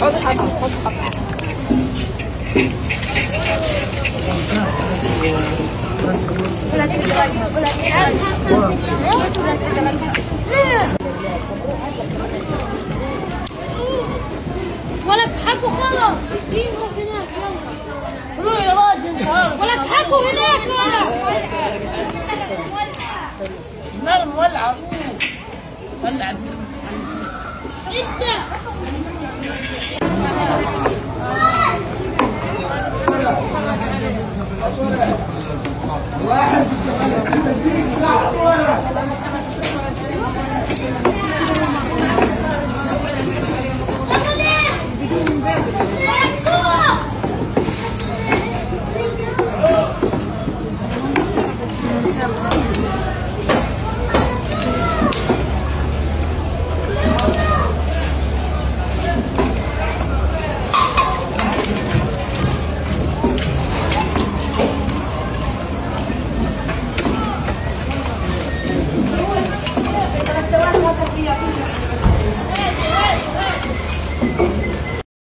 ولا تضحكوا خلاص. هناك يلا. روح يا راجل. ولا تضحكوا هناك ولا. النار مولعة. ولع. انت. فيها